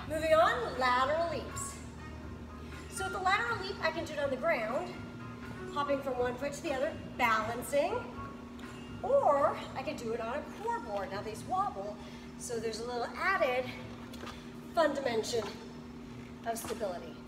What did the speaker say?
Moving on, lateral leaps. So with the lateral leap, I can do it on the ground, hopping from one foot to the other, balancing, or I could do it on a core board. Now these wobble, so there's a little added fun dimension of stability.